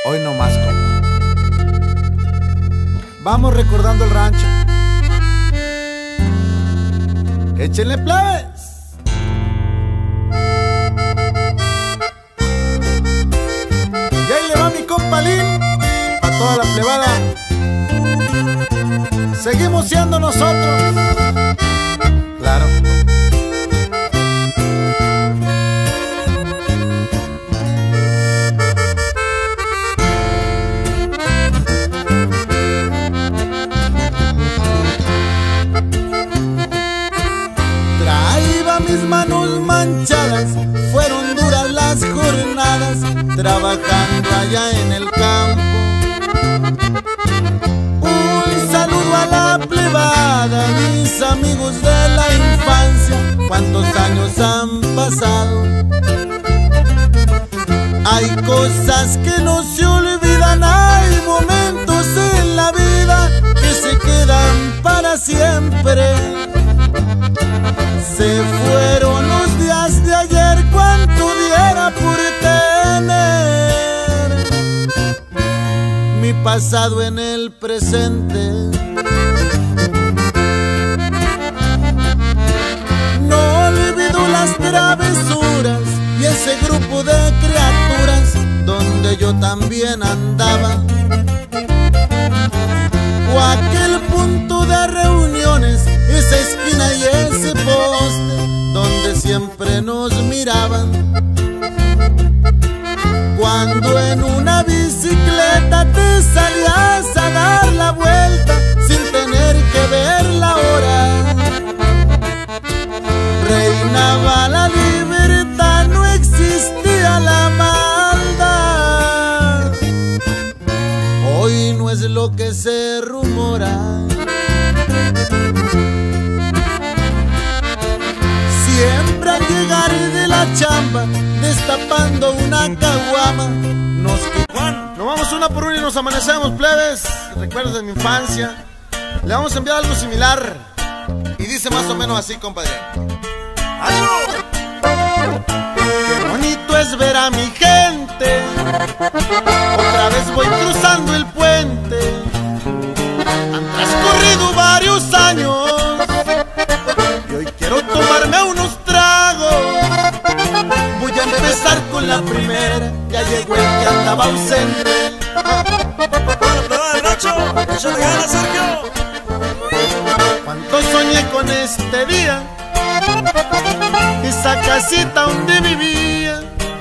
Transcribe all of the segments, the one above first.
Hoy no más, compa. Vamos recordando el rancho. Échenle plebes. Y ahí le va mi compa Lin, pa' toda la plebada. Seguimos siendo nosotros. Claro. Traía mis manos manchadas, fueron duras las jornadas, trabajando allá en el campo. Un saludo a la plebada, mis amigos de la infancia, cuántos años han pasado. Hay cosas que no se olvidan, hay momentos en la vida que se quedan para siempre. Se fueron los días de ayer, cuánto diera por tener mi pasado en el presente. No olvido las travesuras y ese grupo de criaturas donde yo también andaba, o aquel punto de reuniones, esa esquina y ese poste donde siempre nos miraban. Cuando en una bicicleta te salías a dar la vuelta sin tener que ver la hora, reinaba la libertad, no existía la maldad. Hoy no es lo que se rumora. Siempre al llegar de la chamba, destapando una caguama, nos vamos una por una y nos amanecemos, plebes. Recuerdos de mi infancia. Le vamos a enviar algo similar y dice más o menos así, compadre. Qué bonito es ver a mi gente, otra vez voy cruzando el puente. Han transcurrido varios años y hoy quiero tomarme unos tragos. Voy a empezar con la primera, ya llegó el que andaba ausente. Cuánto soñé con este día, esa casita donde vivía,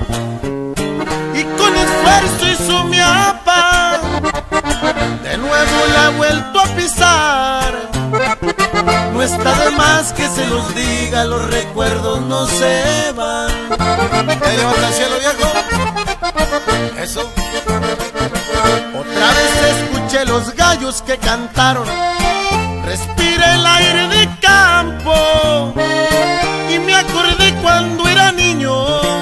y con esfuerzo hizo mi apa, de nuevo la he vuelto a pisar. No está de más que se los diga, los recuerdos no se van. Ya llévate al cielo, viejo. Eso. Otra vez escuché los gallos que cantaron, respiré el aire de campo y me acordé cuando era niño.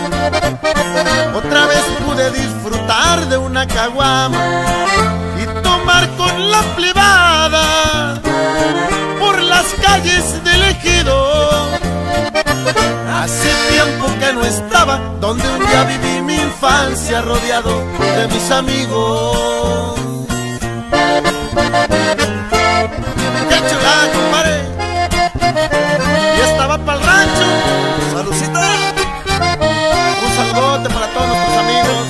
Otra vez pude disfrutar de una caguama y tomar con la plebada por las calles del ejido. Hace tiempo que no estaba donde un día viví mi infancia, rodeado de mis amigos. ¡Qué chulada, compadre! Y estaba para el rancho. ¡Saludcita! Un saludote para todos nuestros amigos,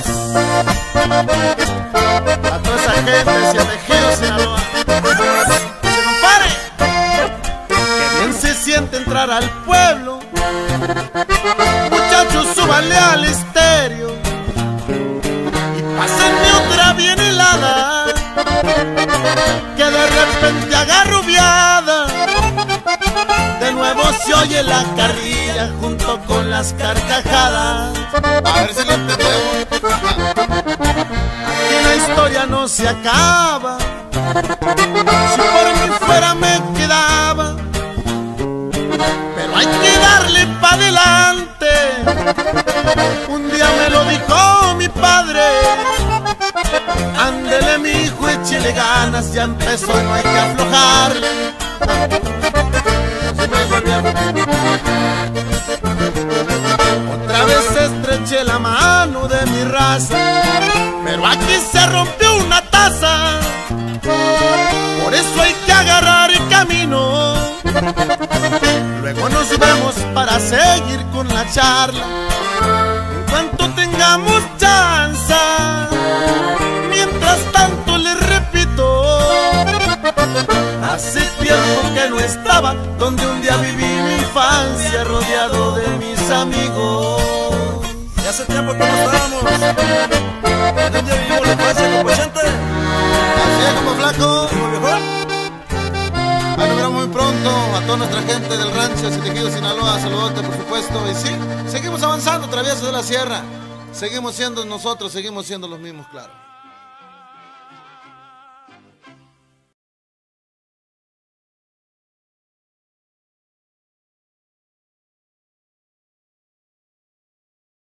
a toda esa gente y el ejido Sinaloa. ¡Se compare! ¡Qué bien se siente entrar al pueblo! Muchachos, súbanle al estéreo y pásenme otra bien helada, que de repente agarro viada. De nuevo se oye la carrilla junto con las carcajadas. A ver si lo entendemos. Aquí la historia no se acaba, si por mí fuera me quedaba, pero hay que darle pa' adelante. Un día me lo dijo mi padre: ándele mi hijo, échele ganas, ya empezó, no hay que aflojarle. Otra vez estreché la mano hermano de mi raza, pero aquí se rompió una taza, por eso hay que agarrar el camino. Luego nos vemos para seguir con la charla, en cuanto tengamos chance. Mientras tanto les repito, hace tiempo que no estaba donde un día viví mi infancia, rodeado de mis amigos. Y hace tiempo que no estábamos donde vivimos la infancia, como Chente. Así es, como Flaco. Como Viejón. Ahí nos veremos muy pronto a toda nuestra gente del rancho de Tejido, Sinaloa. Saludote, por supuesto. Y sí, seguimos avanzando, traviesos de la sierra. Seguimos siendo nosotros, seguimos siendo los mismos, claro.